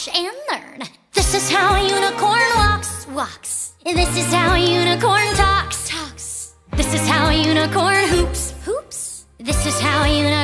and learn. This is how a unicorn walks, walks. This is how a unicorn talks, talks. This is how a unicorn hoops, hoops. This is how a unicorn